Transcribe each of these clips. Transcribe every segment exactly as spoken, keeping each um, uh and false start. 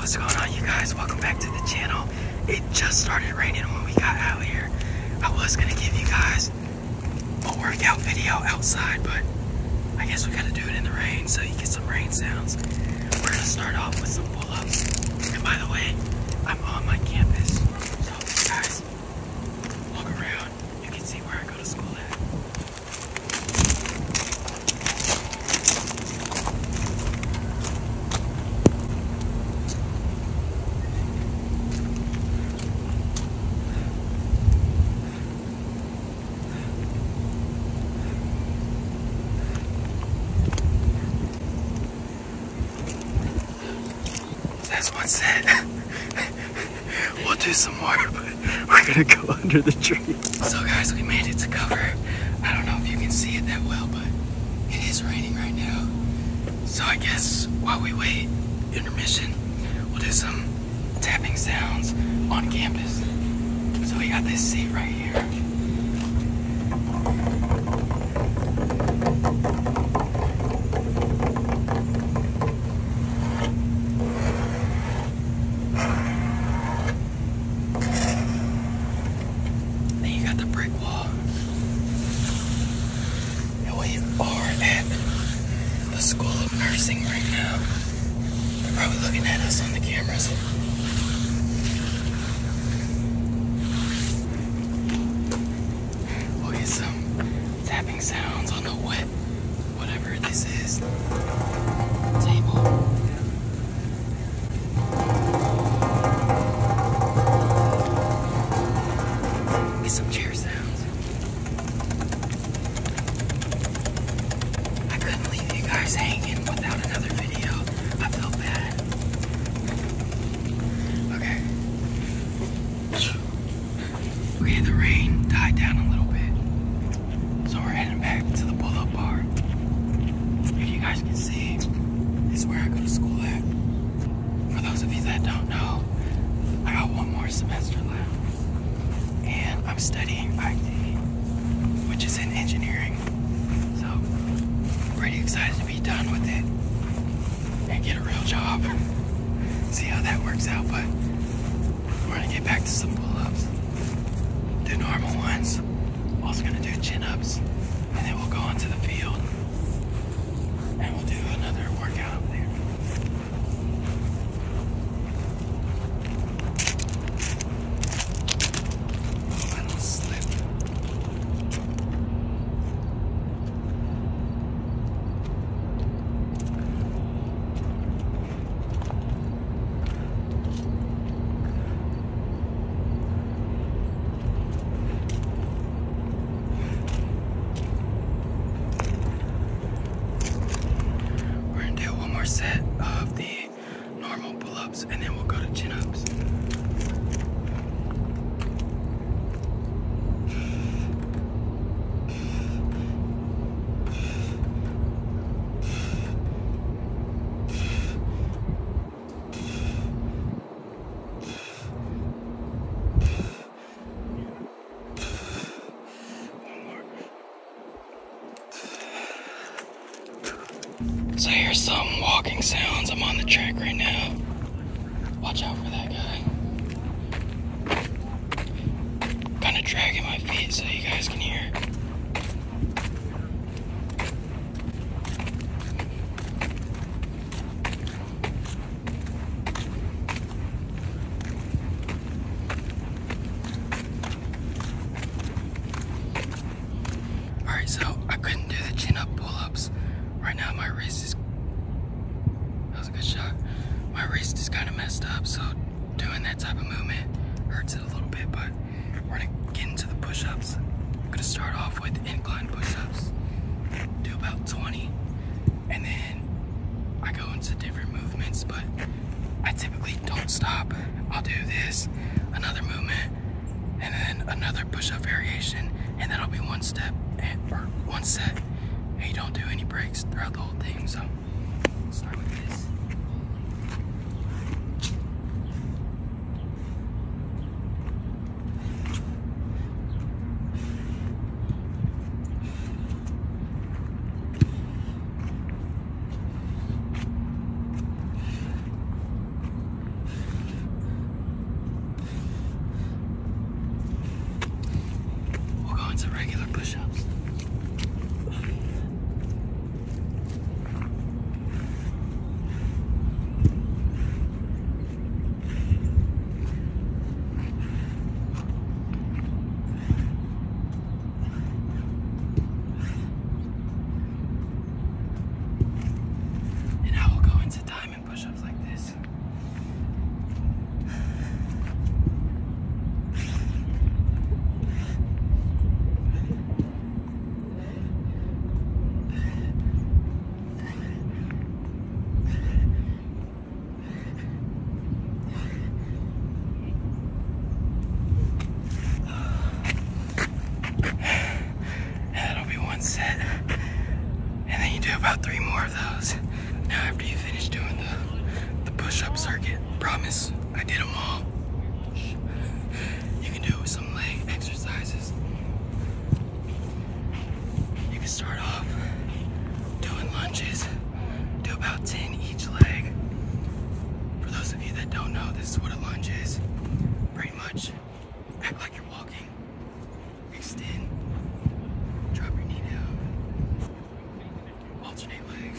What's going on, you guys? Welcome back to the channel. It just started raining when we got out here. I was gonna give you guys a workout video outside, but I guess we gotta do it in the rain so you get some rain sounds. We're gonna start off with some pull-ups. And by the way, I'm on my campus, so if you guys walk around, you can see where I go to school at. That's one set. We'll do some more, but we're gonna go under the tree. So guys, we made it to cover. I don't know if you can see it that well, but it is raining right now. So I guess while we wait, intermission, we'll do some tapping sounds on campus. So we got this seat right here. The School of Nursing right now. They're probably looking at us on the cameras. We'll get some tapping sounds on the wet, whatever this is, table. Get some chair sounds. Hanging without another video. I felt bad. Okay. Okay, the rain died down a little bit, so we're heading back to the pull-up bar. If you guys can see, this is where I go to school at. For those of you that don't know, I got one more semester left, and I'm studying I T, which is in engineering. So, pretty excited to be done with it and get a real job. See how that works out, but we're gonna get back to some pull-ups. Do normal ones. Also gonna do chin-ups, and then we'll go onto the field and we'll do another workout up there. Oh, I don't slip. Set of the normal pull-ups, and then we'll go to chin-ups. So here's some walking sounds. I'm on the track right now. Watch out for that guy. Kind of dragging my feet so you guys can hear. Alright, so I couldn't do the chin-up pull-ups. Right now my wrist is, that was a good shot. My wrist is kind of messed up, so doing that type of movement hurts it a little bit, but we're gonna get into the push-ups. I'm gonna start off with incline push-ups. Do about twenty, and then I go into different movements, but I typically don't stop. I'll do this, another movement, and then another push-up variation, and that'll be one step, or one set. And you don't do any breaks throughout the whole thing, so let's start with this. promise I did them all. You can do some leg exercises. You can start off doing lunges. Do about ten each leg. For those of you that don't know, this is what a lunge is. Pretty much act like you're walking. Extend. Drop your knee down. Alternate legs.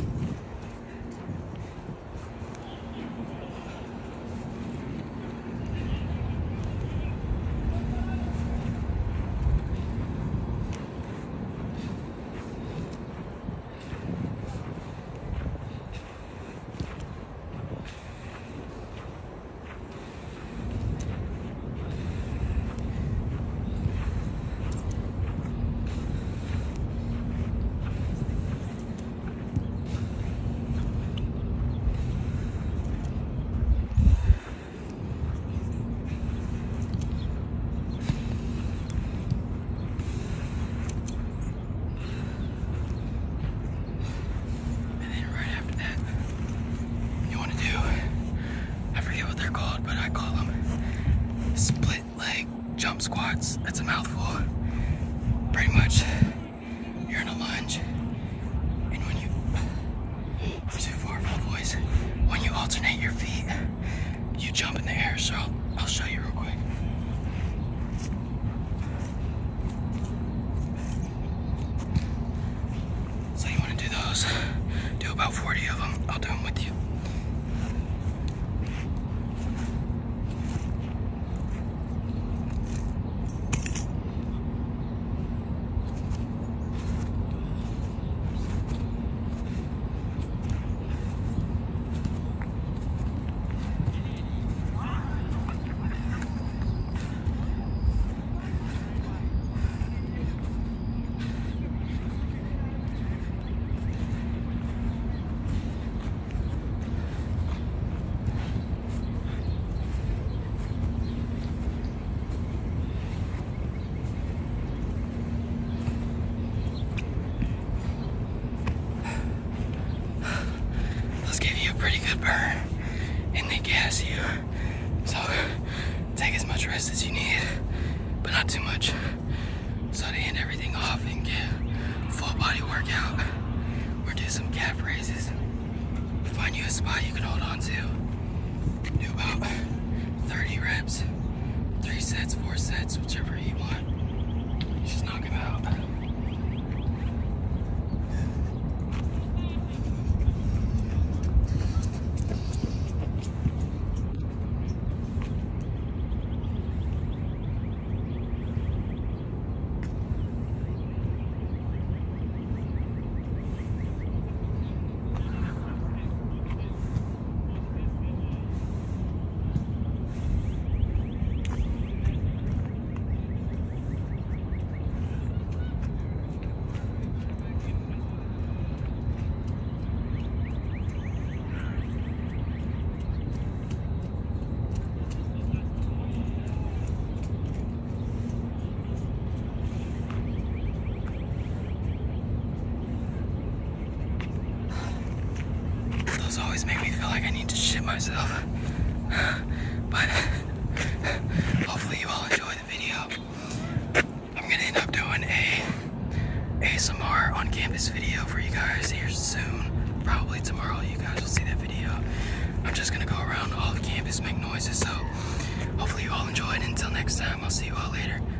Jump squats. That's a mouthful. Pretty much, you're in a lunge, and when you, I'm too far for the voice, when you alternate your feet, you jump in the air. So I'll, I'll show you real quick. So you want to do those, do about forty of them. I'll do them with you. Pretty good burn, and they gas you, so take as much rest as you need, but not too much. So to end everything off and get a full body workout, we're do some calf raises. Find you a spot you can hold on to. Do about thirty reps, three sets, four sets, whichever you want. Just knock them out. Always make me feel like I need to shit myself, but hopefully you all enjoy the video. I'm gonna end up doing a A S M R on campus video for you guys here soon. Probably tomorrow you guys will see that video. I'm just gonna go around all the campus, make noises, so hopefully you all enjoy it. Until next time, I'll see you all later.